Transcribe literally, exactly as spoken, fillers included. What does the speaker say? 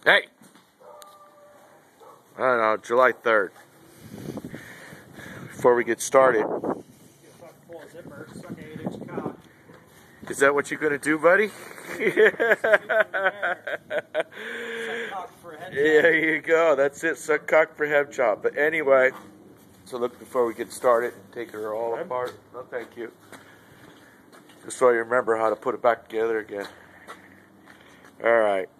Hey! I don't know, July third. Before we get started. Is that what you're going to do, buddy? There you go. That's it. Suck cock for head chop. But anyway, so look, before we get started, take her all apart. No, thank you. Just so you remember how to put it back together again. All right.